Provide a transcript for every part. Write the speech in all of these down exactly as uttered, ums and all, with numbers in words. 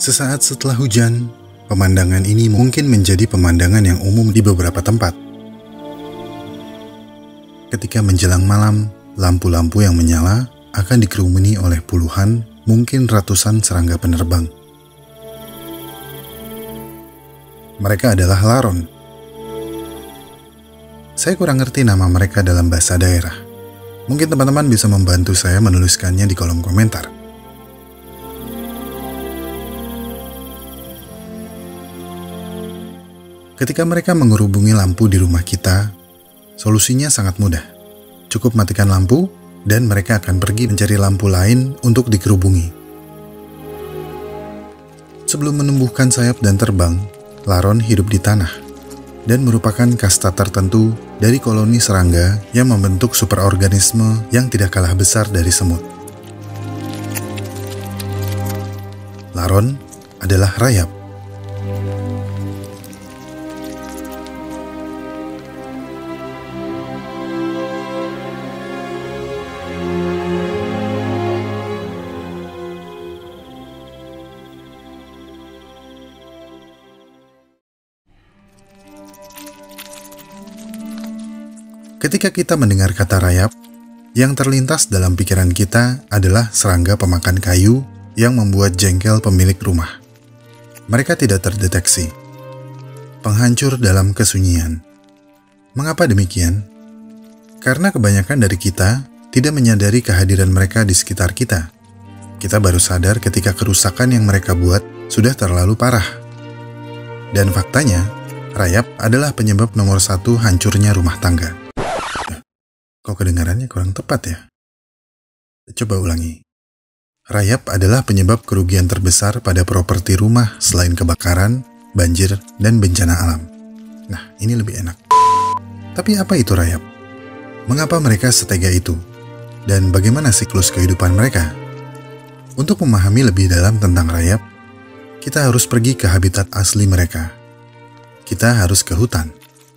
Sesaat setelah hujan, pemandangan ini mungkin menjadi pemandangan yang umum di beberapa tempat. Ketika menjelang malam, lampu-lampu yang menyala akan dikerumuni oleh puluhan, mungkin ratusan serangga penerbang. Mereka adalah laron. Saya kurang ngerti nama mereka dalam bahasa daerah. Mungkin teman-teman bisa membantu saya menuliskannya di kolom komentar. Ketika mereka mengerubungi lampu di rumah kita, solusinya sangat mudah. Cukup matikan lampu, dan mereka akan pergi mencari lampu lain untuk dikerubungi. Sebelum menumbuhkan sayap dan terbang, laron hidup di tanah, dan merupakan kasta tertentu dari koloni serangga yang membentuk superorganisme yang tidak kalah besar dari semut. Laron adalah rayap. Ketika kita mendengar kata rayap, yang terlintas dalam pikiran kita adalah serangga pemakan kayu yang membuat jengkel pemilik rumah. Mereka tidak terdeteksi. Penghancur dalam kesunyian. Mengapa demikian? Karena kebanyakan dari kita tidak menyadari kehadiran mereka di sekitar kita. Kita baru sadar ketika kerusakan yang mereka buat sudah terlalu parah. Dan faktanya, rayap adalah penyebab nomor satu hancurnya rumah tangga. Kok kedengarannya kurang tepat ya? Coba ulangi. Rayap adalah penyebab kerugian terbesar pada properti rumah selain kebakaran, banjir, dan bencana alam. Nah, ini lebih enak. Tapi apa itu rayap? Mengapa mereka setega itu? Dan bagaimana siklus kehidupan mereka? Untuk memahami lebih dalam tentang rayap, kita harus pergi ke habitat asli mereka. Kita harus ke hutan.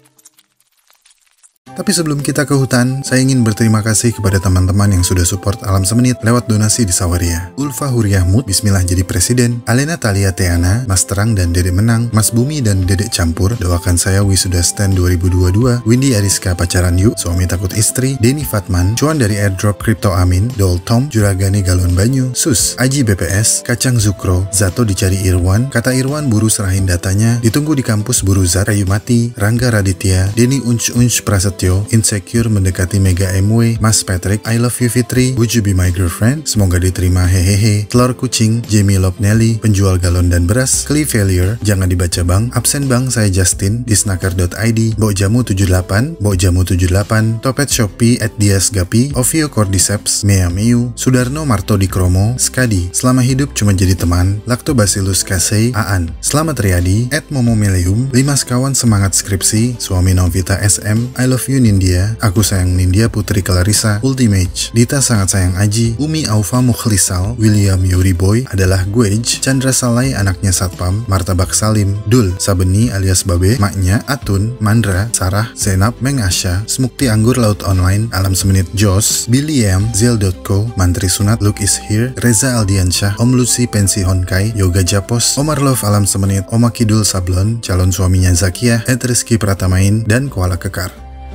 Tapi sebelum kita ke hutan, saya ingin berterima kasih kepada teman-teman yang sudah support Alam Semenit lewat donasi di Sawaria. Ulfa Huriah Mut, Bismillah jadi presiden, Alena Talia Teana, Mas Terang dan Dedek Menang, Mas Bumi dan Dedek Campur, doakan saya wisuda stand dua ribu dua puluh dua, Windy Ariska pacaran yuk, suami takut istri, Denny Fatman, cuan dari airdrop Crypto Amin, Dol Tom, Juragani Galon Banyu, Sus, Aji B P S, Kacang Zukro, Zato dicari Irwan, kata Irwan buru serahin datanya, ditunggu di kampus buru Zat, Kayu Mati, Rangga Raditya, Denny Unch Unch Prasetyo, Insecure mendekati Mega M W, Mas Patrick, I Love You Fitri, Would You Be My Girlfriend, semoga diterima hehehe, Telur Kucing, Jamie Love Nelly, penjual galon dan beras, Clee Failure, jangan dibaca bang, absen bang saya Justin, disnaker dot I D, Bok Jamu tujuh delapan, Bok Jamu tujuh delapan, Topet Shopee, at Dias Gapi, Ovio Cordyceps, Mea Miu, Sudarno Marto di Kromo, Skadi, selama hidup cuma jadi teman, Lactobacillus casei, Aan, Selamat Riyadi, at Momo Meleum, lima sekawan semangat skripsi, suami Novita S M, I Love You Nindya, aku sayang Nindya Putri Clarissa, Ultimate, Dita sangat sayang Aji, Umi Aufa Mukhlisal, William Yuri Boy adalah Gwej, Chandra Salai anaknya Satpam, Martabak Salim, Dul, Sabeni alias Babe, Maknya, Atun, Mandra, Sarah, Zenab, Meng Asya, Smukti Anggur Laut Online, Alam Semenit Jos, Billy Yam, Zil dot co, Mantri Sunat, Look is Here, Reza Aldiansyah, Om Lucy Pensi Honkai, Yoga Japos, Omar Love Alam Semenit, Oma Kidul Sablon, calon suaminya Zakiah, Ed Rizky Pratamain, dan Koala Kekar.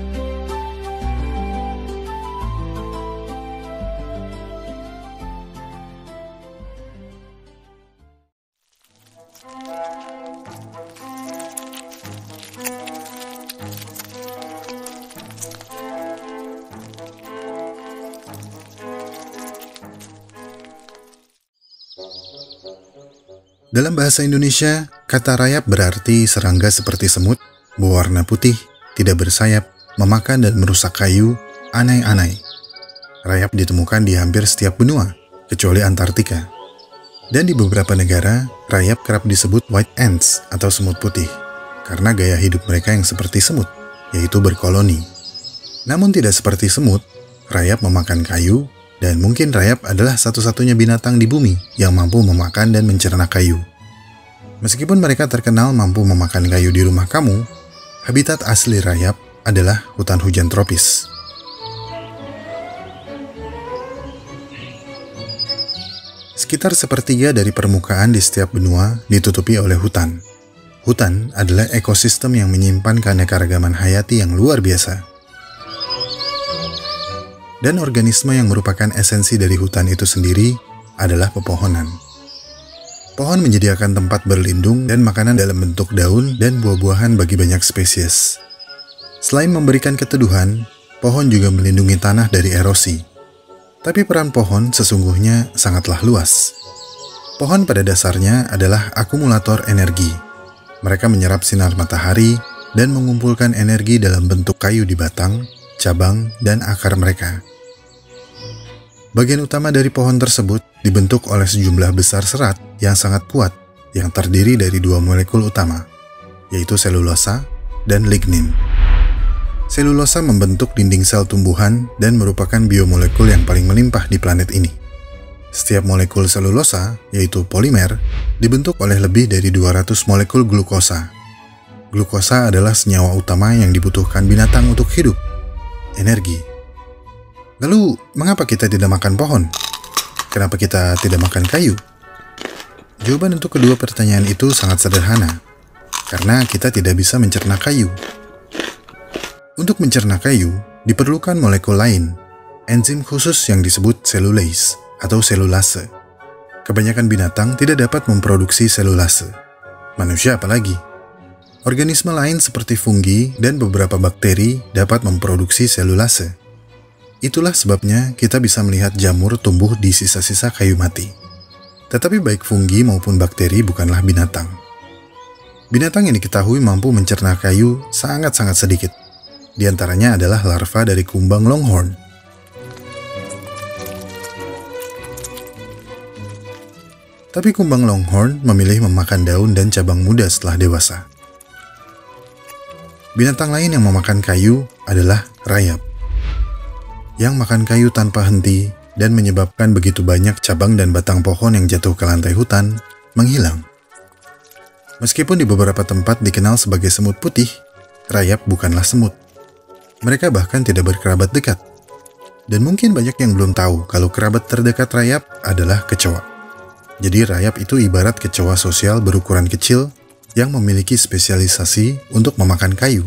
Dalam bahasa Indonesia, kata rayap berarti serangga seperti semut, berwarna putih, tidak bersayap, memakan dan merusak kayu, anai-anai. Rayap ditemukan di hampir setiap benua, kecuali Antartika. Dan di beberapa negara, rayap kerap disebut white ants atau semut putih, karena gaya hidup mereka yang seperti semut, yaitu berkoloni. Namun tidak seperti semut, rayap memakan kayu, dan mungkin rayap adalah satu-satunya binatang di bumi yang mampu memakan dan mencerna kayu. Meskipun mereka terkenal mampu memakan kayu di rumah kamu, habitat asli rayap adalah hutan hujan tropis. Sekitar sepertiga dari permukaan di setiap benua ditutupi oleh hutan. Hutan adalah ekosistem yang menyimpan keanekaragaman hayati yang luar biasa. Dan organisme yang merupakan esensi dari hutan itu sendiri adalah pepohonan. Pohon menyediakan tempat berlindung dan makanan dalam bentuk daun dan buah-buahan bagi banyak spesies. Selain memberikan keteduhan, pohon juga melindungi tanah dari erosi. Tapi peran pohon sesungguhnya sangatlah luas. Pohon pada dasarnya adalah akumulator energi. Mereka menyerap sinar matahari dan mengumpulkan energi dalam bentuk kayu di batang, cabang, dan akar mereka. Bagian utama dari pohon tersebut dibentuk oleh sejumlah besar serat yang sangat kuat yang terdiri dari dua molekul utama, yaitu selulosa dan lignin. Selulosa membentuk dinding sel tumbuhan dan merupakan biomolekul yang paling melimpah di planet ini. Setiap molekul selulosa, yaitu polimer, dibentuk oleh lebih dari dua ratus molekul glukosa. Glukosa adalah senyawa utama yang dibutuhkan binatang untuk hidup. Energi. Lalu, mengapa kita tidak makan pohon? Kenapa kita tidak makan kayu? Jawaban untuk kedua pertanyaan itu sangat sederhana. Karena kita tidak bisa mencerna kayu. Untuk mencerna kayu, diperlukan molekul lain, enzim khusus yang disebut selulase atau selulase. Kebanyakan binatang tidak dapat memproduksi selulase. Manusia apalagi. Organisme lain seperti fungi dan beberapa bakteri dapat memproduksi selulase. Itulah sebabnya kita bisa melihat jamur tumbuh di sisa-sisa kayu mati. Tetapi baik fungi maupun bakteri bukanlah binatang. Binatang yang diketahui mampu mencerna kayu sangat-sangat sedikit. Di antaranya adalah larva dari kumbang longhorn. Tapi kumbang longhorn memilih memakan daun dan cabang muda setelah dewasa. Binatang lain yang memakan kayu adalah rayap, yang makan kayu tanpa henti dan menyebabkan begitu banyak cabang dan batang pohon yang jatuh ke lantai hutan menghilang. Meskipun di beberapa tempat dikenal sebagai semut putih, rayap bukanlah semut. Mereka bahkan tidak berkerabat dekat. Dan mungkin banyak yang belum tahu kalau kerabat terdekat rayap adalah kecoa. Jadi rayap itu ibarat kecoa sosial berukuran kecil yang memiliki spesialisasi untuk memakan kayu.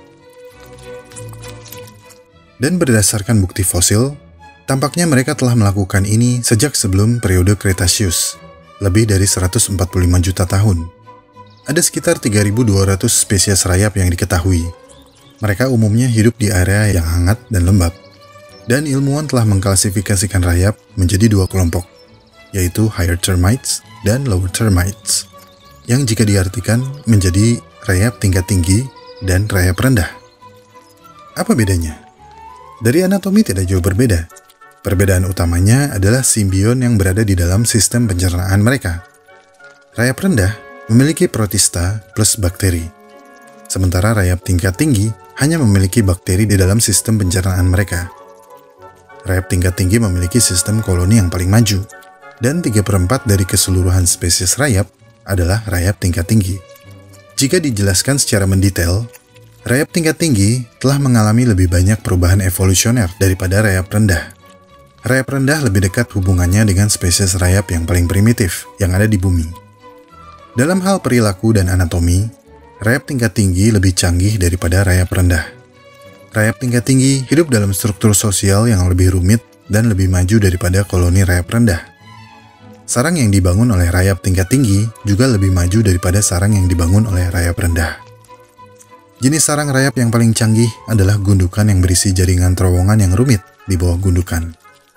Dan berdasarkan bukti fosil, tampaknya mereka telah melakukan ini sejak sebelum periode Cretaceous, lebih dari seratus empat puluh lima juta tahun. Ada sekitar tiga ribu dua ratus spesies rayap yang diketahui. Mereka umumnya hidup di area yang hangat dan lembab, dan ilmuwan telah mengklasifikasikan rayap menjadi dua kelompok, yaitu higher termites dan lower termites, yang jika diartikan menjadi rayap tingkat tinggi dan rayap rendah. Apa bedanya? Dari anatomi tidak jauh berbeda. Perbedaan utamanya adalah simbion yang berada di dalam sistem pencernaan mereka. Rayap rendah memiliki protista plus bakteri, sementara rayap tingkat tinggi hanya memiliki bakteri di dalam sistem pencernaan mereka. Rayap tingkat tinggi memiliki sistem koloni yang paling maju, dan tiga per empat dari keseluruhan spesies rayap adalah rayap tingkat tinggi. Jika dijelaskan secara mendetail, rayap tingkat tinggi telah mengalami lebih banyak perubahan evolusioner daripada rayap rendah. Rayap rendah lebih dekat hubungannya dengan spesies rayap yang paling primitif yang ada di bumi. Dalam hal perilaku dan anatomi, rayap tingkat tinggi lebih canggih daripada rayap rendah. Rayap tingkat tinggi hidup dalam struktur sosial yang lebih rumit dan lebih maju daripada koloni rayap rendah. Sarang yang dibangun oleh rayap tingkat tinggi juga lebih maju daripada sarang yang dibangun oleh rayap rendah. Jenis sarang rayap yang paling canggih adalah gundukan yang berisi jaringan terowongan yang rumit di bawah gundukan.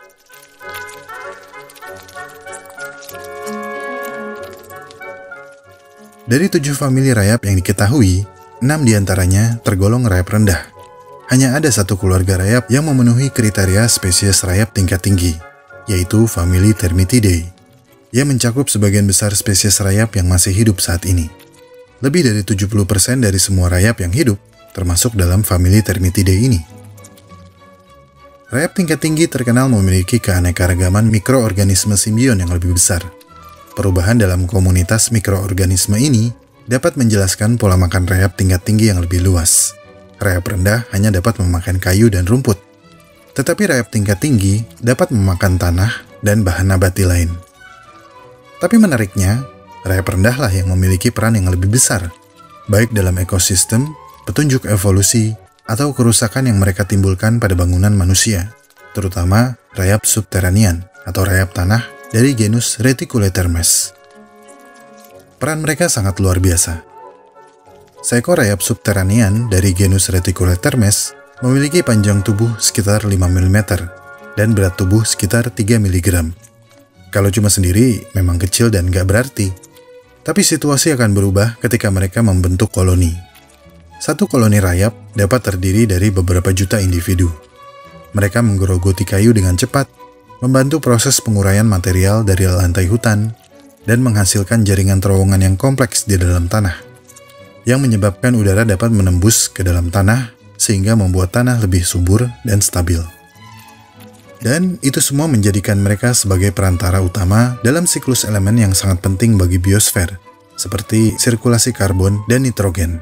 Dari tujuh famili rayap yang diketahui, enam diantaranya tergolong rayap rendah. Hanya ada satu keluarga rayap yang memenuhi kriteria spesies rayap tingkat tinggi, yaitu famili Termitidae, yang mencakup sebagian besar spesies rayap yang masih hidup saat ini. Lebih dari tujuh puluh persen dari semua rayap yang hidup termasuk dalam famili Termitidae ini. Rayap tingkat tinggi terkenal memiliki keanekaragaman mikroorganisme simbion yang lebih besar. Perubahan dalam komunitas mikroorganisme ini dapat menjelaskan pola makan rayap tingkat tinggi yang lebih luas. Rayap rendah hanya dapat memakan kayu dan rumput, tetapi rayap tingkat tinggi dapat memakan tanah dan bahan nabati lain. Tapi menariknya, rayap rendahlah yang memiliki peran yang lebih besar, baik dalam ekosistem, petunjuk evolusi, atau kerusakan yang mereka timbulkan pada bangunan manusia, terutama rayap subterranean atau rayap tanah dari genus Reticulotermes. Peran mereka sangat luar biasa. Seekor rayap subterranean dari genus Reticulotermes memiliki panjang tubuh sekitar lima milimeter dan berat tubuh sekitar tiga miligram. Kalau cuma sendiri, memang kecil dan gak berarti. Tapi situasi akan berubah ketika mereka membentuk koloni. Satu koloni rayap dapat terdiri dari beberapa juta individu. Mereka menggerogoti kayu dengan cepat, membantu proses penguraian material dari lantai hutan, dan menghasilkan jaringan terowongan yang kompleks di dalam tanah, yang menyebabkan udara dapat menembus ke dalam tanah sehingga membuat tanah lebih subur dan stabil. Dan itu semua menjadikan mereka sebagai perantara utama dalam siklus elemen yang sangat penting bagi biosfer, seperti sirkulasi karbon dan nitrogen.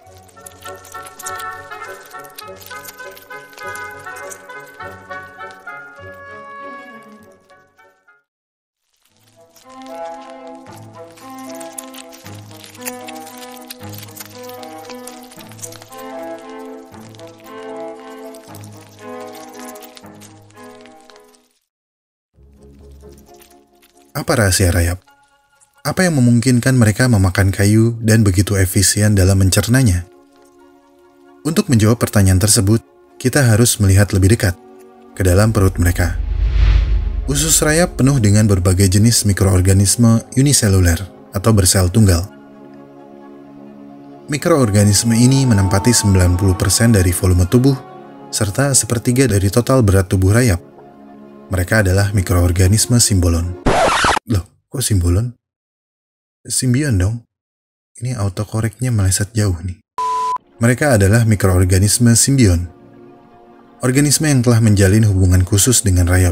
Apa rahasia rayap? Apa yang memungkinkan mereka memakan kayu dan begitu efisien dalam mencernanya? Untuk menjawab pertanyaan tersebut, kita harus melihat lebih dekat ke dalam perut mereka. Usus rayap penuh dengan berbagai jenis mikroorganisme uniseluler atau bersel tunggal. Mikroorganisme ini menempati sembilan puluh persen dari volume tubuh serta sepertiga dari total berat tubuh rayap. Mereka adalah mikroorganisme simbolon. Loh, kok simbolon? Simbion dong. Ini autokoreknya meleset jauh nih. Mereka adalah mikroorganisme simbion. Organisme yang telah menjalin hubungan khusus dengan rayap.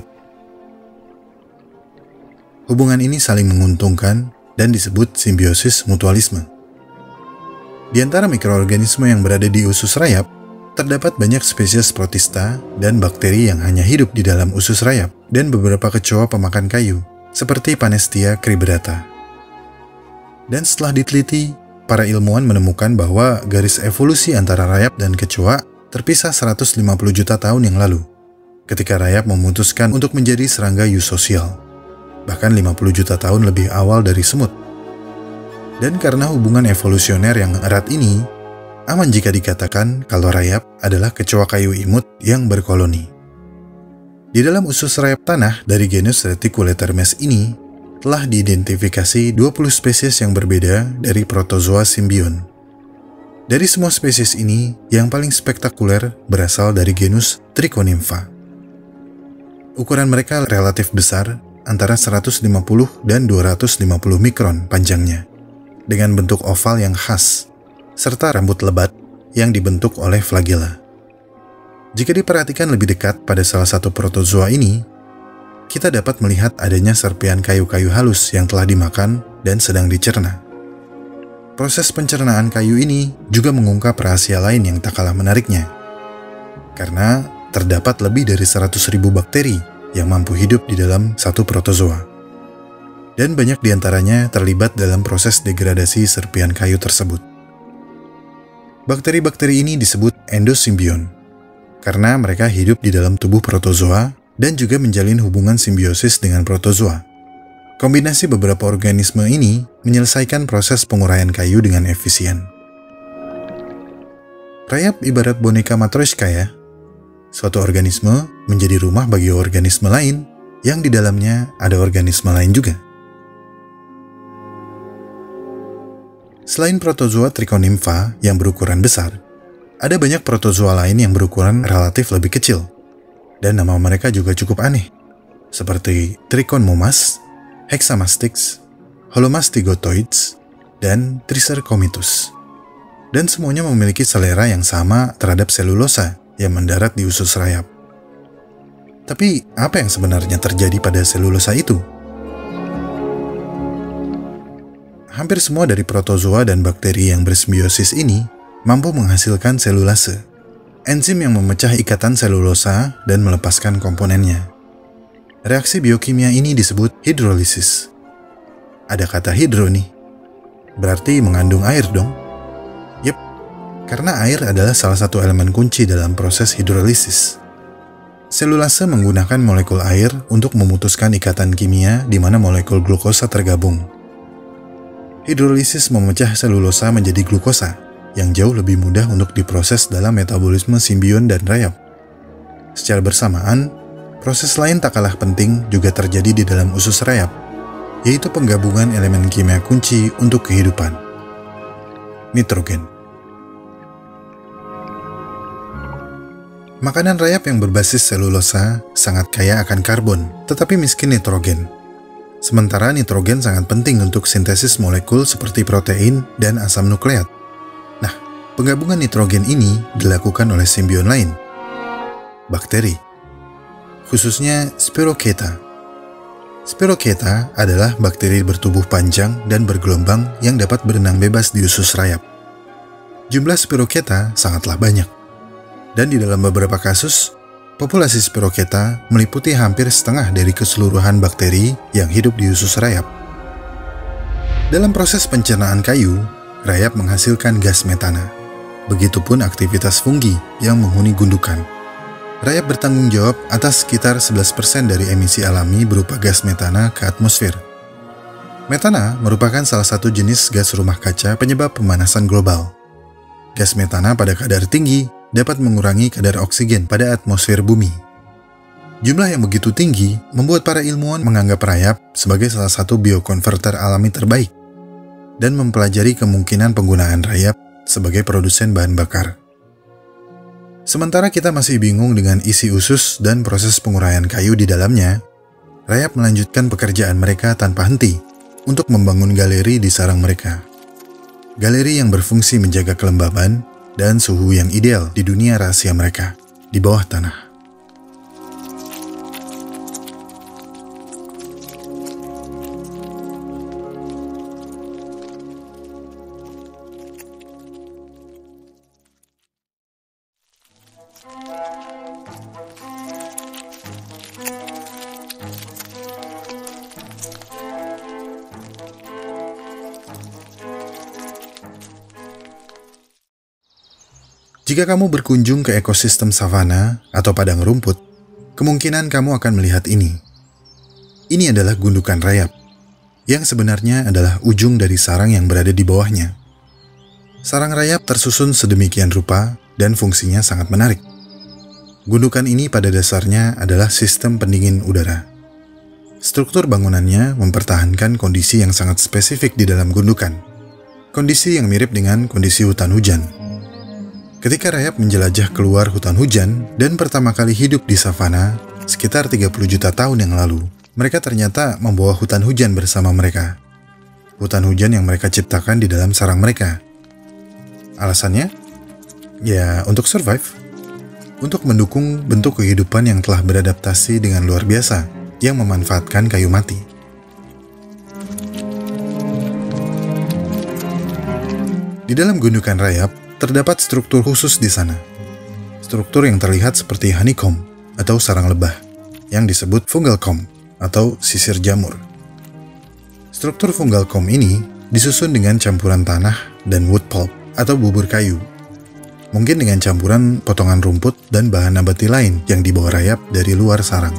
Hubungan ini saling menguntungkan dan disebut simbiosis mutualisme. Di antara mikroorganisme yang berada di usus rayap, terdapat banyak spesies protista dan bakteri yang hanya hidup di dalam usus rayap dan beberapa kecoa pemakan kayu, seperti Panestia cribedata. Dan setelah diteliti, para ilmuwan menemukan bahwa garis evolusi antara rayap dan kecoa terpisah seratus lima puluh juta tahun yang lalu, ketika rayap memutuskan untuk menjadi serangga eusosial, bahkan lima puluh juta tahun lebih awal dari semut. Dan karena hubungan evolusioner yang erat ini, aman jika dikatakan kalau rayap adalah kecoa kayu imut yang berkoloni. Di dalam usus rayap tanah dari genus Reticulotermes ini, telah diidentifikasi dua puluh spesies yang berbeda dari protozoa simbion. Dari semua spesies ini, yang paling spektakuler berasal dari genus Trichonympha. Ukuran mereka relatif besar, antara seratus lima puluh dan dua ratus lima puluh mikron panjangnya, dengan bentuk oval yang khas, serta rambut lebat yang dibentuk oleh flagela. Jika diperhatikan lebih dekat pada salah satu protozoa ini, kita dapat melihat adanya serpian kayu-kayu halus yang telah dimakan dan sedang dicerna. Proses pencernaan kayu ini juga mengungkap rahasia lain yang tak kalah menariknya. Karena terdapat lebih dari seratus ribu bakteri yang mampu hidup di dalam satu protozoa. Dan banyak diantaranya terlibat dalam proses degradasi serpian kayu tersebut. Bakteri-bakteri ini disebut endosimbion, karena mereka hidup di dalam tubuh protozoa dan juga menjalin hubungan simbiosis dengan protozoa. Kombinasi beberapa organisme ini menyelesaikan proses penguraian kayu dengan efisien. Rayap ibarat boneka matryoshka ya. Suatu organisme menjadi rumah bagi organisme lain yang di dalamnya ada organisme lain juga. Selain protozoa Trichonympha yang berukuran besar, ada banyak protozoa lain yang berukuran relatif lebih kecil, dan nama mereka juga cukup aneh, seperti Trichonmomas, Hexamastix, Holomastigotoids, dan Tricercomitus. Dan semuanya memiliki selera yang sama terhadap selulosa yang mendarat di usus rayap. Tapi apa yang sebenarnya terjadi pada selulosa itu? Hampir semua dari protozoa dan bakteri yang bersimbiosis ini mampu menghasilkan selulase, enzim yang memecah ikatan selulosa dan melepaskan komponennya. Reaksi biokimia ini disebut hidrolisis. Ada kata hidro nih. Berarti mengandung air dong. Yep, karena air adalah salah satu elemen kunci dalam proses hidrolisis. Selulase menggunakan molekul air untuk memutuskan ikatan kimia di mana molekul glukosa tergabung. Hidrolisis memecah selulosa menjadi glukosa, yang jauh lebih mudah untuk diproses dalam metabolisme simbion dan rayap. Secara bersamaan, proses lain tak kalah penting juga terjadi di dalam usus rayap, yaitu penggabungan elemen kimia kunci untuk kehidupan. Nitrogen. Makanan rayap yang berbasis selulosa sangat kaya akan karbon, tetapi miskin nitrogen. Sementara nitrogen sangat penting untuk sintesis molekul seperti protein dan asam nukleat. Nah, penggabungan nitrogen ini dilakukan oleh simbion lain, bakteri, khususnya Spirochaeta. Spirochaeta adalah bakteri bertubuh panjang dan bergelombang yang dapat berenang bebas di usus rayap. Jumlah Spirochaeta sangatlah banyak. Dan di dalam beberapa kasus, populasi Spirochaeta meliputi hampir setengah dari keseluruhan bakteri yang hidup di usus rayap. Dalam proses pencernaan kayu, rayap menghasilkan gas metana. Begitupun aktivitas fungi yang menghuni gundukan. Rayap bertanggung jawab atas sekitar sebelas persen dari emisi alami berupa gas metana ke atmosfer. Metana merupakan salah satu jenis gas rumah kaca penyebab pemanasan global. Gas metana pada kadar tinggi dapat mengurangi kadar oksigen pada atmosfer bumi. Jumlah yang begitu tinggi membuat para ilmuwan menganggap rayap sebagai salah satu biokonverter alami terbaik dan mempelajari kemungkinan penggunaan rayap sebagai produsen bahan bakar. Sementara kita masih bingung dengan isi usus dan proses penguraian kayu di dalamnya, rayap melanjutkan pekerjaan mereka tanpa henti untuk membangun galeri di sarang mereka. Galeri yang berfungsi menjaga kelembaban dan suhu yang ideal di dunia rahasia mereka, di bawah tanah. Jika kamu berkunjung ke ekosistem savana atau padang rumput, kemungkinan kamu akan melihat ini. Ini adalah gundukan rayap, yang sebenarnya adalah ujung dari sarang yang berada di bawahnya. Sarang rayap tersusun sedemikian rupa dan fungsinya sangat menarik. Gundukan ini pada dasarnya adalah sistem pendingin udara. Struktur bangunannya mempertahankan kondisi yang sangat spesifik di dalam gundukan. Kondisi yang mirip dengan kondisi hutan hujan. Ketika rayap menjelajah keluar hutan hujan dan pertama kali hidup di savana sekitar tiga puluh juta tahun yang lalu, mereka ternyata membawa hutan hujan bersama mereka. Hutan hujan yang mereka ciptakan di dalam sarang mereka. Alasannya? Ya, untuk survive. Untuk mendukung bentuk kehidupan yang telah beradaptasi dengan luar biasa, yang memanfaatkan kayu mati. Di dalam gundukan rayap, terdapat struktur khusus di sana. Struktur yang terlihat seperti honeycomb atau sarang lebah, yang disebut fungal comb atau sisir jamur. Struktur fungal comb ini disusun dengan campuran tanah dan wood pulp atau bubur kayu. Mungkin dengan campuran potongan rumput dan bahan nabati lain yang dibawa rayap dari luar sarang.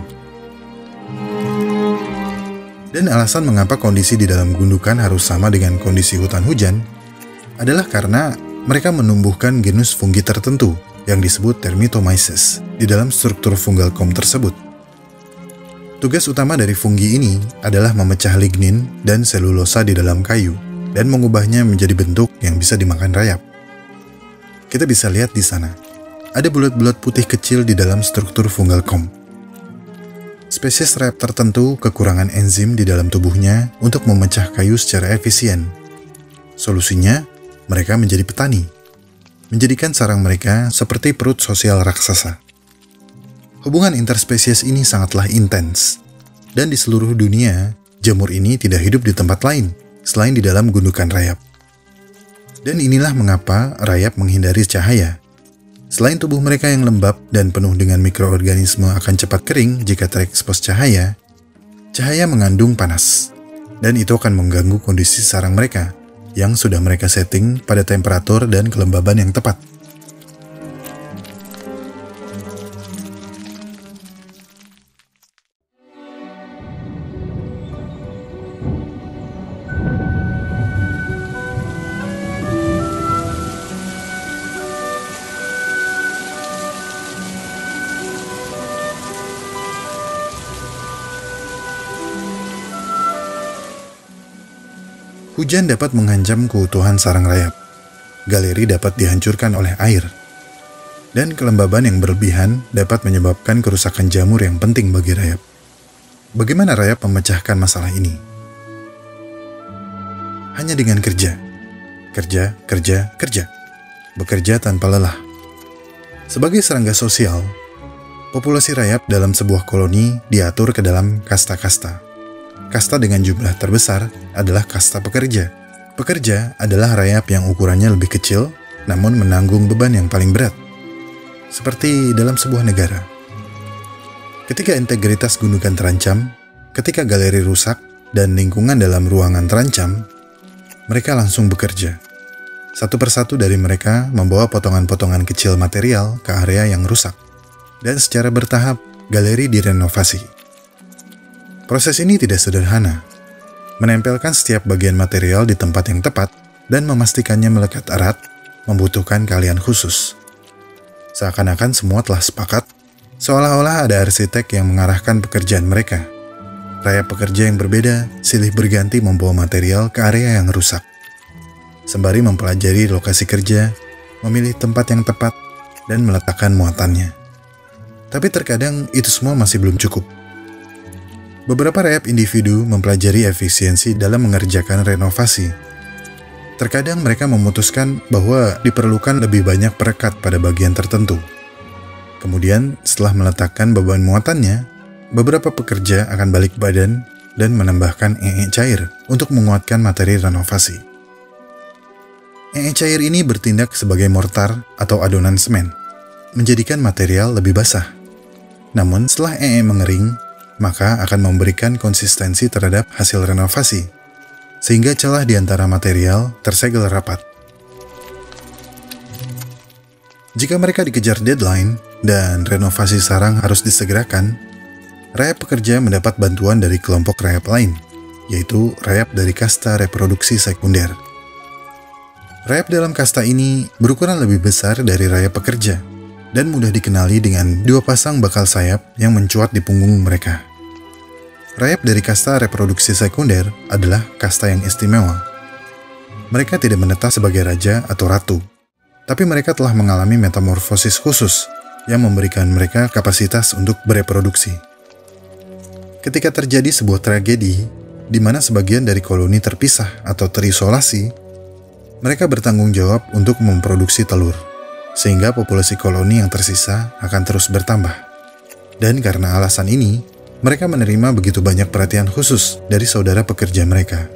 Dan alasan mengapa kondisi di dalam gundukan harus sama dengan kondisi hutan hujan adalah karena mereka menumbuhkan genus fungi tertentu yang disebut Termitomyces di dalam struktur fungal comb tersebut. Tugas utama dari fungi ini adalah memecah lignin dan selulosa di dalam kayu dan mengubahnya menjadi bentuk yang bisa dimakan rayap. Kita bisa lihat di sana, ada bulat-bulat putih kecil di dalam struktur fungal comb. Spesies rayap tertentu kekurangan enzim di dalam tubuhnya untuk memecah kayu secara efisien. Solusinya, mereka menjadi petani, menjadikan sarang mereka seperti perut sosial raksasa. Hubungan interspesies ini sangatlah intens, dan di seluruh dunia, jamur ini tidak hidup di tempat lain selain di dalam gundukan rayap. Dan inilah mengapa rayap menghindari cahaya. Selain tubuh mereka yang lembab dan penuh dengan mikroorganisme akan cepat kering jika terekspos cahaya, cahaya mengandung panas. dan itu akan mengganggu kondisi sarang mereka yang sudah mereka setting pada temperatur dan kelembaban yang tepat. Hujan dapat mengancam keutuhan sarang rayap. Galeri dapat dihancurkan oleh air. Dan kelembaban yang berlebihan dapat menyebabkan kerusakan jamur yang penting bagi rayap. Bagaimana rayap memecahkan masalah ini? Hanya dengan kerja. Kerja, kerja, kerja. Bekerja tanpa lelah. Sebagai serangga sosial, populasi rayap dalam sebuah koloni diatur ke dalam kasta-kasta. Kasta dengan jumlah terbesar adalah kasta pekerja. Pekerja adalah rayap yang ukurannya lebih kecil, namun menanggung beban yang paling berat. Seperti dalam sebuah negara. Ketika integritas gundukan terancam, ketika galeri rusak, dan lingkungan dalam ruangan terancam, mereka langsung bekerja. Satu persatu dari mereka membawa potongan-potongan kecil material ke area yang rusak. Dan secara bertahap, galeri direnovasi. Proses ini tidak sederhana. Menempelkan setiap bagian material di tempat yang tepat dan memastikannya melekat erat membutuhkan keahlian khusus. Seakan-akan semua telah sepakat, seolah-olah ada arsitek yang mengarahkan pekerjaan mereka. Rayap pekerja yang berbeda silih berganti membawa material ke area yang rusak. Sembari mempelajari lokasi kerja, memilih tempat yang tepat, dan meletakkan muatannya. Tapi terkadang itu semua masih belum cukup. Beberapa rayap individu mempelajari efisiensi dalam mengerjakan renovasi. Terkadang mereka memutuskan bahwa diperlukan lebih banyak perekat pada bagian tertentu. Kemudian, setelah meletakkan beban muatannya, beberapa pekerja akan balik badan dan menambahkan ee cair untuk menguatkan materi renovasi. Ee cair ini bertindak sebagai mortar atau adonan semen, menjadikan material lebih basah. Namun, setelah ee mengering, maka akan memberikan konsistensi terhadap hasil renovasi, sehingga celah di antara material tersegel rapat. Jika mereka dikejar deadline dan renovasi sarang harus disegerakan, rayap pekerja mendapat bantuan dari kelompok rayap lain, yaitu rayap dari kasta reproduksi sekunder. Rayap dalam kasta ini berukuran lebih besar dari rayap pekerja, dan mudah dikenali dengan dua pasang bakal sayap yang mencuat di punggung mereka. Rayap dari kasta reproduksi sekunder adalah kasta yang istimewa. Mereka tidak menetap sebagai raja atau ratu, tapi mereka telah mengalami metamorfosis khusus yang memberikan mereka kapasitas untuk bereproduksi. Ketika terjadi sebuah tragedi, di mana sebagian dari koloni terpisah atau terisolasi, mereka bertanggung jawab untuk memproduksi telur, sehingga populasi koloni yang tersisa akan terus bertambah. Dan karena alasan ini, mereka menerima begitu banyak perhatian khusus dari saudara pekerja mereka.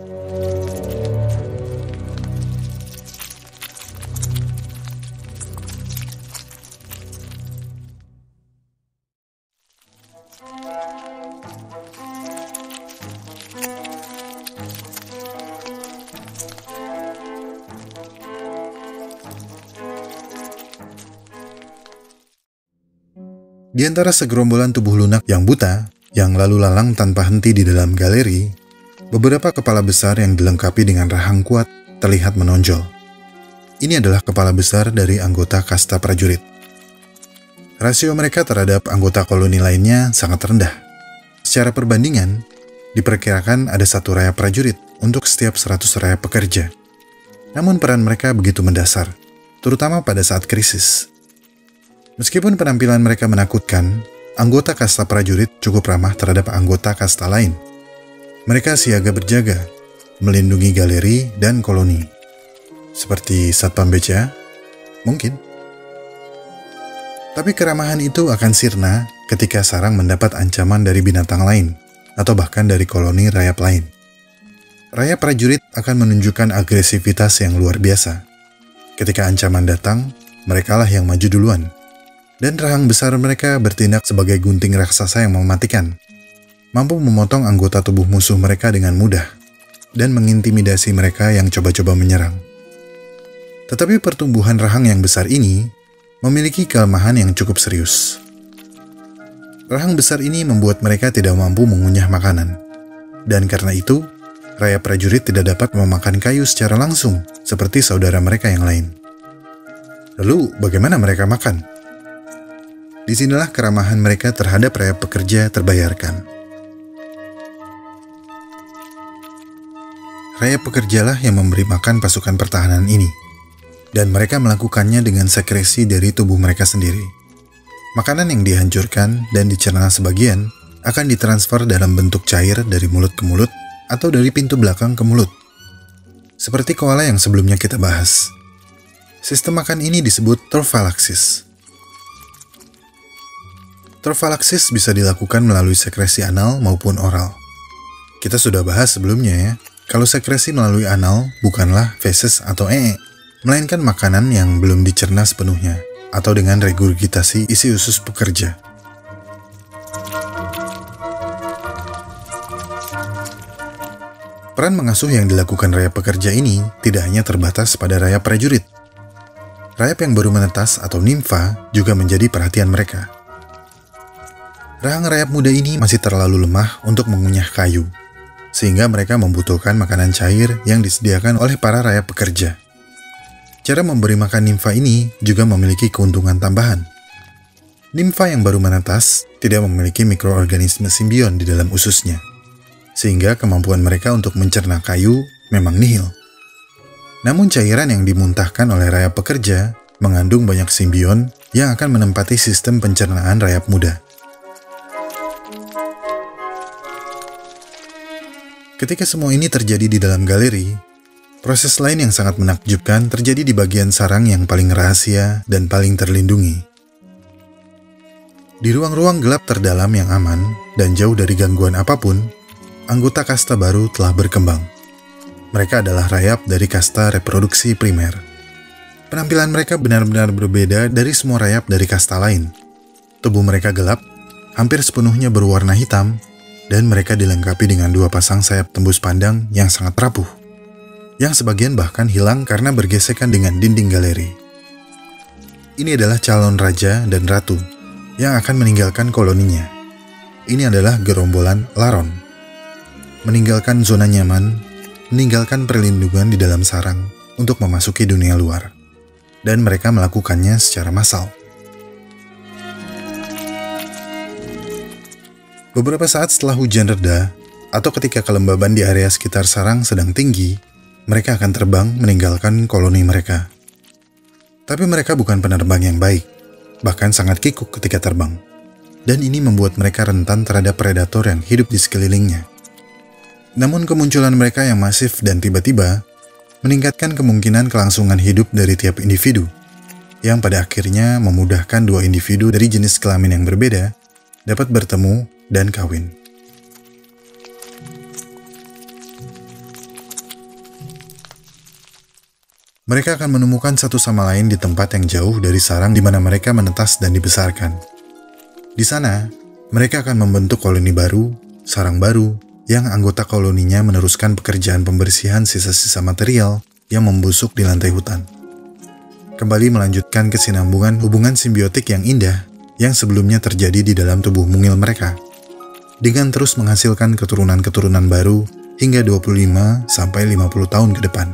Di antara segerombolan tubuh lunak yang buta, yang lalu lalang tanpa henti di dalam galeri, beberapa kepala besar yang dilengkapi dengan rahang kuat terlihat menonjol. Ini adalah kepala besar dari anggota kasta prajurit. Rasio mereka terhadap anggota koloni lainnya sangat rendah. Secara perbandingan, diperkirakan ada satu rayap prajurit untuk setiap seratus rayap pekerja. Namun peran mereka begitu mendasar, terutama pada saat krisis. Meskipun penampilan mereka menakutkan, anggota kasta prajurit cukup ramah terhadap anggota kasta lain. Mereka siaga berjaga, melindungi galeri dan koloni. Seperti Satpam Beca, mungkin. Tapi keramahan itu akan sirna ketika sarang mendapat ancaman dari binatang lain, atau bahkan dari koloni rayap lain. Rayap prajurit akan menunjukkan agresivitas yang luar biasa. Ketika ancaman datang, merekalah yang maju duluan. Dan rahang besar mereka bertindak sebagai gunting raksasa yang mematikan. mampu memotong anggota tubuh musuh mereka dengan mudah dan mengintimidasi mereka yang coba-coba menyerang. Tetapi pertumbuhan rahang yang besar ini memiliki kelemahan yang cukup serius. Rahang besar ini membuat mereka tidak mampu mengunyah makanan, dan karena itu, rayap prajurit tidak dapat memakan kayu secara langsung seperti saudara mereka yang lain. Lalu, bagaimana mereka makan? Disinilah keramahan mereka terhadap rayap pekerja terbayarkan. Rayap pekerjalah yang memberi makan pasukan pertahanan ini, dan mereka melakukannya dengan sekresi dari tubuh mereka sendiri. Makanan yang dihancurkan dan dicerna sebagian akan ditransfer dalam bentuk cair dari mulut ke mulut atau dari pintu belakang ke mulut. Seperti koala yang sebelumnya kita bahas. Sistem makan ini disebut torfalaksis. Torfalaksis bisa dilakukan melalui sekresi anal maupun oral. Kita sudah bahas sebelumnya ya, kalau sekresi melalui anal bukanlah feses atau ee, melainkan makanan yang belum dicerna sepenuhnya, atau dengan regurgitasi isi usus pekerja. Peran mengasuh yang dilakukan rayap pekerja ini tidak hanya terbatas pada rayap prajurit. Rayap yang baru menetas atau nimfa juga menjadi perhatian mereka. Rahang rayap muda ini masih terlalu lemah untuk mengunyah kayu, sehingga mereka membutuhkan makanan cair yang disediakan oleh para rayap pekerja. Cara memberi makan nimfa ini juga memiliki keuntungan tambahan. Nimfa yang baru menetas tidak memiliki mikroorganisme simbion di dalam ususnya, sehingga kemampuan mereka untuk mencerna kayu memang nihil. Namun cairan yang dimuntahkan oleh rayap pekerja mengandung banyak simbion yang akan menempati sistem pencernaan rayap muda. Ketika semua ini terjadi di dalam galeri, proses lain yang sangat menakjubkan terjadi di bagian sarang yang paling rahasia dan paling terlindungi. Di ruang-ruang gelap terdalam yang aman dan jauh dari gangguan apapun, anggota kasta baru telah berkembang. Mereka adalah rayap dari kasta reproduksi primer. Penampilan mereka benar-benar berbeda dari semua rayap dari kasta lain. Tubuh mereka gelap, hampir sepenuhnya berwarna hitam, dan mereka dilengkapi dengan dua pasang sayap tembus pandang yang sangat rapuh, yang sebagian bahkan hilang karena bergesekan dengan dinding galeri. Ini adalah calon raja dan ratu yang akan meninggalkan koloninya. Ini adalah gerombolan Laron. Meninggalkan zona nyaman, meninggalkan perlindungan di dalam sarang untuk memasuki dunia luar, dan mereka melakukannya secara massal. Beberapa saat setelah hujan reda, atau ketika kelembaban di area sekitar sarang sedang tinggi, mereka akan terbang meninggalkan koloni mereka. Tapi mereka bukan penerbang yang baik, bahkan sangat kikuk ketika terbang, dan ini membuat mereka rentan terhadap predator yang hidup di sekelilingnya. Namun kemunculan mereka yang masif dan tiba-tiba meningkatkan kemungkinan kelangsungan hidup dari tiap individu, yang pada akhirnya memudahkan dua individu dari jenis kelamin yang berbeda dapat bertemu dan kawin. Mereka akan menemukan satu sama lain di tempat yang jauh dari sarang di mana mereka menetas dan dibesarkan. Di sana, mereka akan membentuk koloni baru, sarang baru, yang anggota koloninya meneruskan pekerjaan pembersihan sisa-sisa material yang membusuk di lantai hutan. Kembali melanjutkan kesinambungan hubungan simbiotik yang indah yang sebelumnya terjadi di dalam tubuh mungil mereka, dengan terus menghasilkan keturunan-keturunan baru hingga dua puluh lima sampai lima puluh tahun ke depan.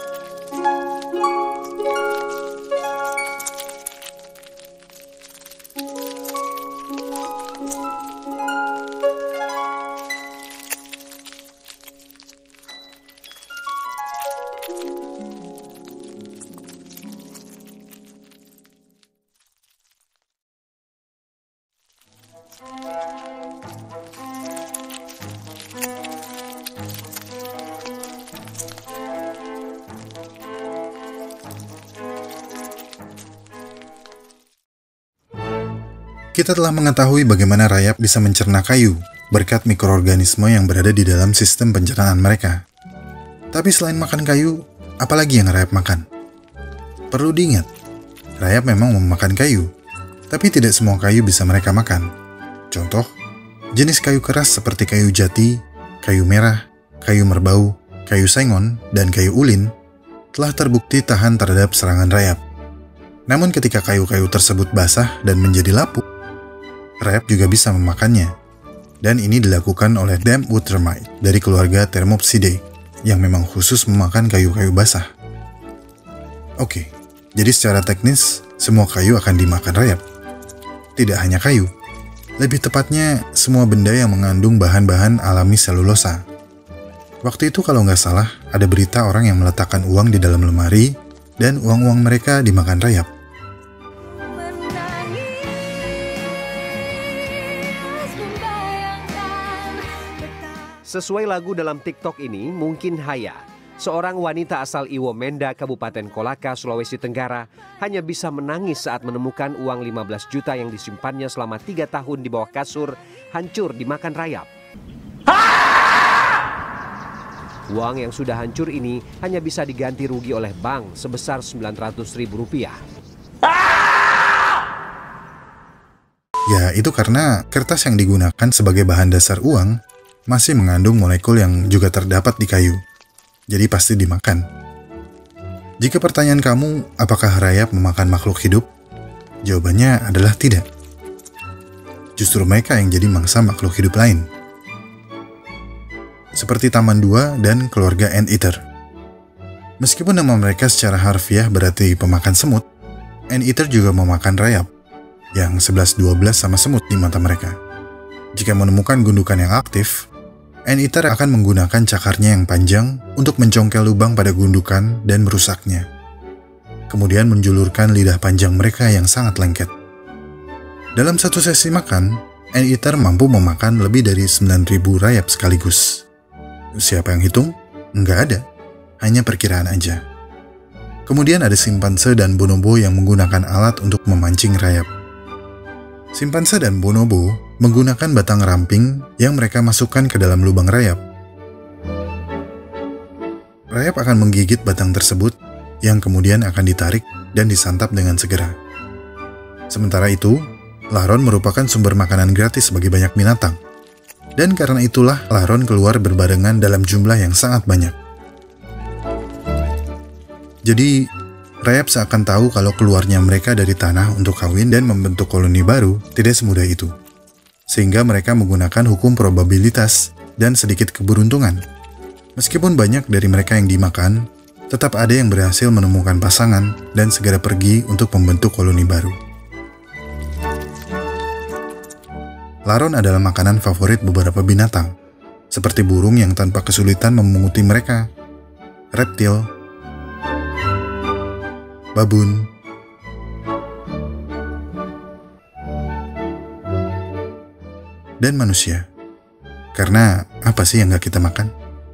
Kita telah mengetahui bagaimana rayap bisa mencerna kayu berkat mikroorganisme yang berada di dalam sistem pencernaan mereka. Tapi selain makan kayu, apalagi yang rayap makan? Perlu diingat, rayap memang memakan kayu, tapi tidak semua kayu bisa mereka makan. Contoh, Jenis kayu keras seperti kayu jati, kayu merah, kayu merbau, kayu sengon, dan kayu ulin telah terbukti tahan terhadap serangan rayap. Namun ketika kayu-kayu tersebut basah dan menjadi lapuk, rayap juga bisa memakannya. Dan ini dilakukan oleh dampwood termite dari keluarga Thermopsidae yang memang khusus memakan kayu-kayu basah. Oke, jadi secara teknis, semua kayu akan dimakan rayap. Tidak hanya kayu, lebih tepatnya semua benda yang mengandung bahan-bahan alami selulosa. Waktu itu kalau nggak salah, ada berita orang yang meletakkan uang di dalam lemari dan uang-uang mereka dimakan rayap. Sesuai lagu dalam TikTok ini, Mungkin Haya, seorang wanita asal Iwomenda, Kabupaten Kolaka, Sulawesi Tenggara, hanya bisa menangis saat menemukan uang lima belas juta yang disimpannya selama tiga tahun di bawah kasur hancur dimakan rayap. Uang yang sudah hancur ini hanya bisa diganti rugi oleh bank sebesar sembilan ratus ribu rupiah. Ya, itu karena kertas yang digunakan sebagai bahan dasar uang masih mengandung molekul yang juga terdapat di kayu. Jadi pasti dimakan. Jika pertanyaan kamu, apakah rayap memakan makhluk hidup? Jawabannya adalah tidak. Justru mereka yang jadi mangsa makhluk hidup lain. Seperti Taman Dua dan keluarga Anteater. Meskipun nama mereka secara harfiah berarti pemakan semut, Anteater juga memakan rayap, yang sebelas dua belas sama semut di mata mereka. Jika menemukan gundukan yang aktif, Anteater akan menggunakan cakarnya yang panjang untuk mencongkel lubang pada gundukan dan merusaknya. Kemudian menjulurkan lidah panjang mereka yang sangat lengket. Dalam satu sesi makan, Anteater mampu memakan lebih dari sembilan ribu rayap sekaligus. Siapa yang hitung? Nggak ada, hanya perkiraan aja. Kemudian ada simpanse dan bonobo yang menggunakan alat untuk memancing rayap. Simpanse dan bonobo menggunakan batang ramping yang mereka masukkan ke dalam lubang rayap. Rayap akan menggigit batang tersebut yang kemudian akan ditarik dan disantap dengan segera. Sementara itu, laron merupakan sumber makanan gratis bagi banyak binatang. Dan karena itulah laron keluar berbarengan dalam jumlah yang sangat banyak. Jadi, rayap seakan tahu kalau keluarnya mereka dari tanah untuk kawin dan membentuk koloni baru tidak semudah itu. Sehingga mereka menggunakan hukum probabilitas dan sedikit keberuntungan. Meskipun banyak dari mereka yang dimakan, tetap ada yang berhasil menemukan pasangan dan segera pergi untuk membentuk koloni baru. Laron adalah makanan favorit beberapa binatang, seperti burung yang tanpa kesulitan memunguti mereka, reptil, babun, dan manusia. Karena apa sih yang gak kita makan?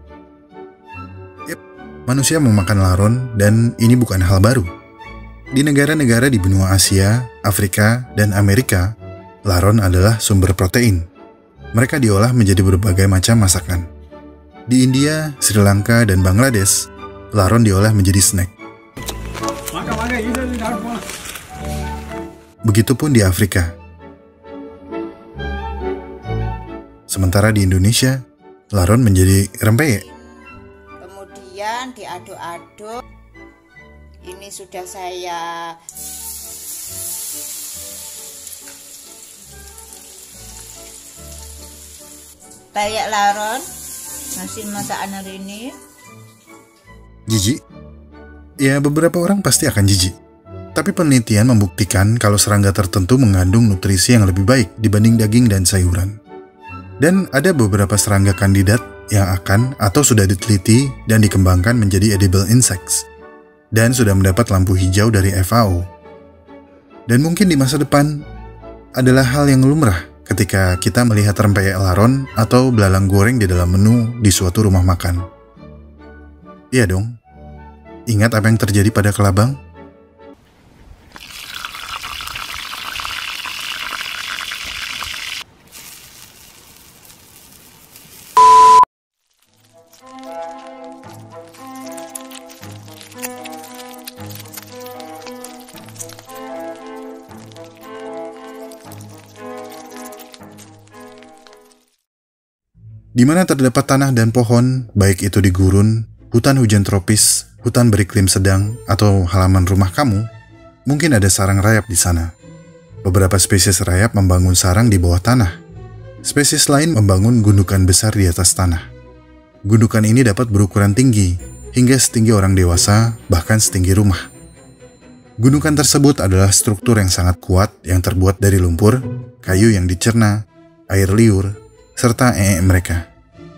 Yep, manusia memakan laron dan ini bukan hal baru. Di negara-negara di benua Asia, Afrika, dan Amerika, laron adalah sumber protein. Mereka diolah menjadi berbagai macam masakan. Di India, Sri Lanka, dan Bangladesh, laron diolah menjadi snack. Begitupun di Afrika. Sementara di Indonesia, laron menjadi rempeyek. Kemudian diaduk-aduk. Ini sudah saya Payak laron, hasil masakan hari ini. Jijik? Ya, beberapa orang pasti akan jijik. Tapi penelitian membuktikan kalau serangga tertentu mengandung nutrisi yang lebih baik dibanding daging dan sayuran. Dan ada beberapa serangga kandidat yang akan atau sudah diteliti dan dikembangkan menjadi edible insects. Dan sudah mendapat lampu hijau dari F A O. Dan mungkin di masa depan adalah hal yang lumrah ketika kita melihat rempeyek laron atau belalang goreng di dalam menu di suatu rumah makan. Iya dong. Ingat apa yang terjadi pada kelabang? di mana terdapat tanah dan pohon, baik itu di gurun, hutan hujan tropis, hutan beriklim sedang, atau halaman rumah kamu, mungkin ada sarang rayap di sana. Beberapa spesies rayap membangun sarang di bawah tanah. Spesies lain membangun gundukan besar di atas tanah. Gundukan ini dapat berukuran tinggi, hingga setinggi orang dewasa, bahkan setinggi rumah. Gundukan tersebut adalah struktur yang sangat kuat yang terbuat dari lumpur, kayu yang dicerna, air liur, serta ee mereka.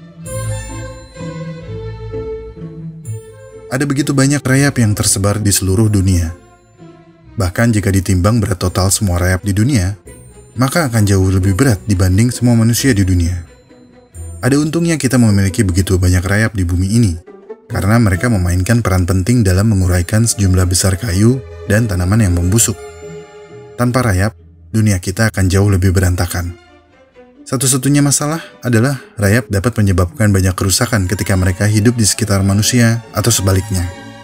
Ada begitu banyak rayap yang tersebar di seluruh dunia. Bahkan jika ditimbang berat total semua rayap di dunia, maka akan jauh lebih berat dibanding semua manusia di dunia. Ada untungnya kita memiliki begitu banyak rayap di bumi ini, karena mereka memainkan peran penting dalam menguraikan sejumlah besar kayu dan tanaman yang membusuk. Tanpa rayap, dunia kita akan jauh lebih berantakan. Satu-satunya masalah adalah rayap dapat menyebabkan banyak kerusakan ketika mereka hidup di sekitar manusia atau sebaliknya.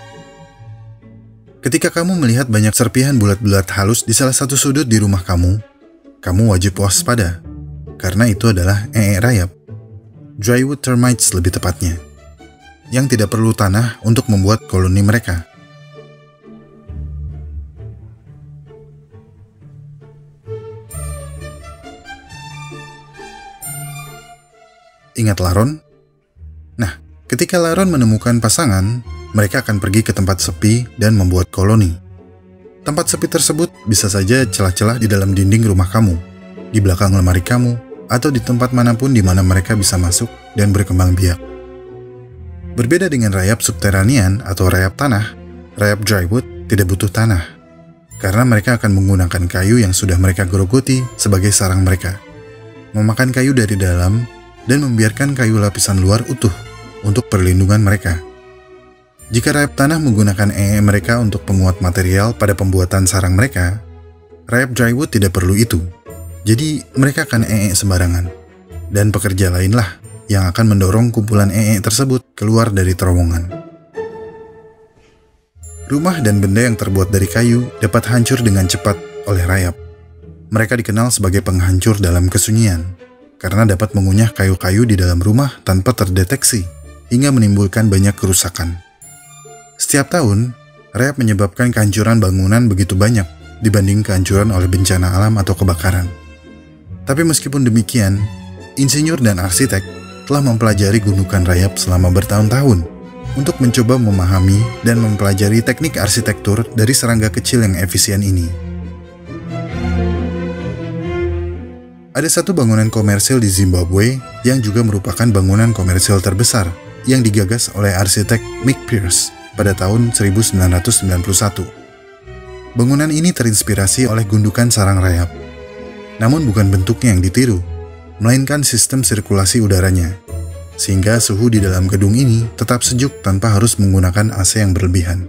Ketika kamu melihat banyak serpihan bulat-bulat halus di salah satu sudut di rumah kamu, kamu wajib waspada, karena itu adalah ee rayap. Drywood termites lebih tepatnya, yang tidak perlu tanah untuk membuat koloni mereka. Ingat laron? Nah, ketika laron menemukan pasangan, mereka akan pergi ke tempat sepi dan membuat koloni. Tempat sepi tersebut bisa saja celah-celah di dalam dinding rumah kamu, di belakang lemari kamu, atau di tempat manapun di mana mereka bisa masuk dan berkembang biak. Berbeda dengan rayap subterranean atau rayap tanah, rayap drywood tidak butuh tanah, karena mereka akan menggunakan kayu yang sudah mereka gerogoti sebagai sarang mereka, memakan kayu dari dalam, dan membiarkan kayu lapisan luar utuh untuk perlindungan mereka. Jika rayap tanah menggunakan ee mereka untuk penguat material pada pembuatan sarang mereka, rayap drywood tidak perlu itu. Jadi mereka akan ee sembarangan. Dan pekerja lainlah yang akan mendorong kumpulan ee tersebut keluar dari terowongan. Rumah dan benda yang terbuat dari kayu dapat hancur dengan cepat oleh rayap. Mereka dikenal sebagai penghancur dalam kesunyian, karena dapat mengunyah kayu-kayu di dalam rumah tanpa terdeteksi, hingga menimbulkan banyak kerusakan. Setiap tahun, rayap menyebabkan kehancuran bangunan begitu banyak dibanding kehancuran oleh bencana alam atau kebakaran. Tapi meskipun demikian, insinyur dan arsitek telah mempelajari gundukan rayap selama bertahun-tahun untuk mencoba memahami dan mempelajari teknik arsitektur dari serangga kecil yang efisien ini. Ada satu bangunan komersil di Zimbabwe yang juga merupakan bangunan komersil terbesar yang digagas oleh arsitek Mick Pierce pada tahun seribu sembilan ratus sembilan puluh satu. Bangunan ini terinspirasi oleh gundukan sarang rayap. Namun bukan bentuknya yang ditiru, melainkan sistem sirkulasi udaranya, sehingga suhu di dalam gedung ini tetap sejuk tanpa harus menggunakan A C yang berlebihan.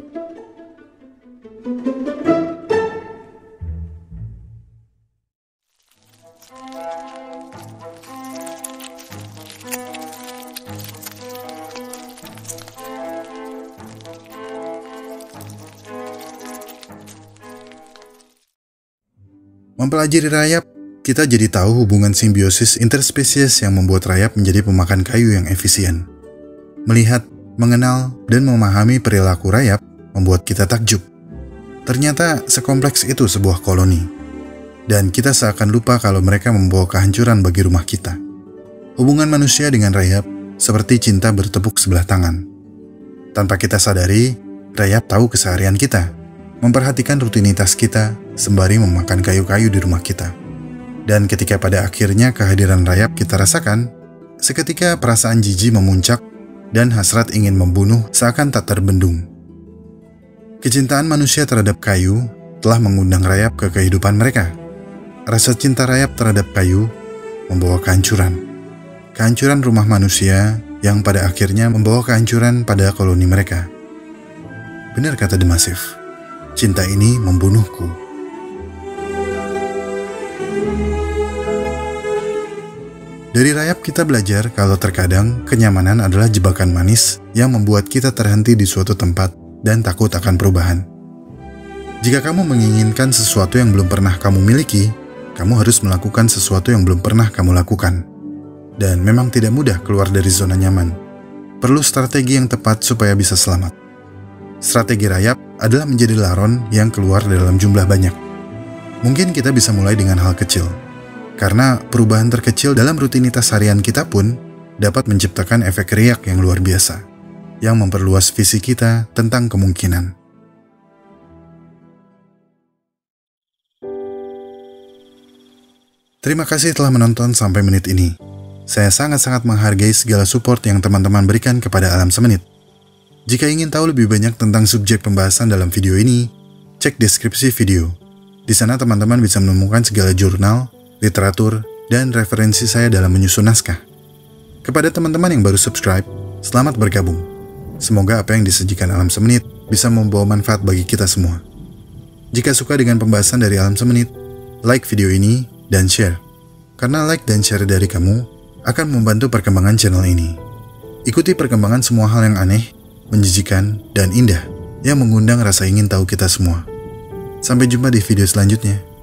Mempelajari rayap, kita jadi tahu hubungan simbiosis interspesies yang membuat rayap menjadi pemakan kayu yang efisien. Melihat, mengenal, dan memahami perilaku rayap membuat kita takjub. Ternyata sekompleks itu sebuah koloni. Dan kita seakan lupa kalau mereka membawa kehancuran bagi rumah kita. Hubungan manusia dengan rayap seperti cinta bertepuk sebelah tangan. Tanpa kita sadari, rayap tahu keseharian kita, memperhatikan rutinitas kita, sembari memakan kayu-kayu di rumah kita. Dan ketika pada akhirnya kehadiran rayap kita rasakan, seketika perasaan jijik memuncak dan hasrat ingin membunuh seakan tak terbendung. Kecintaan manusia terhadap kayu telah mengundang rayap ke kehidupan mereka. Rasa cinta rayap terhadap kayu membawa kehancuran. Kehancuran rumah manusia yang pada akhirnya membawa kehancuran pada koloni mereka. Benar kata The Massive, cinta ini membunuhku. Dari rayap kita belajar kalau terkadang kenyamanan adalah jebakan manis yang membuat kita terhenti di suatu tempat dan takut akan perubahan. Jika kamu menginginkan sesuatu yang belum pernah kamu miliki, kamu harus melakukan sesuatu yang belum pernah kamu lakukan. dan memang tidak mudah keluar dari zona nyaman. Perlu strategi yang tepat supaya bisa selamat. Strategi rayap adalah menjadi laron yang keluar dalam jumlah banyak. Mungkin kita bisa mulai dengan hal kecil, karena perubahan terkecil dalam rutinitas harian kita pun dapat menciptakan efek riak yang luar biasa, yang memperluas visi kita tentang kemungkinan. Terima kasih telah menonton sampai menit ini. Saya sangat-sangat menghargai segala support yang teman-teman berikan kepada Alam Semenit. Jika ingin tahu lebih banyak tentang subjek pembahasan dalam video ini, cek deskripsi video. Di sana teman-teman bisa menemukan segala jurnal, literatur, dan referensi saya dalam menyusun naskah. Kepada teman-teman yang baru subscribe, selamat bergabung. Semoga apa yang disajikan Alam Semenit bisa membawa manfaat bagi kita semua. Jika suka dengan pembahasan dari Alam Semenit, like video ini dan share. Karena like dan share dari kamu akan membantu perkembangan channel ini. Ikuti perkembangan semua hal yang aneh, menjijikan, dan indah yang mengundang rasa ingin tahu kita semua. Sampai jumpa di video selanjutnya.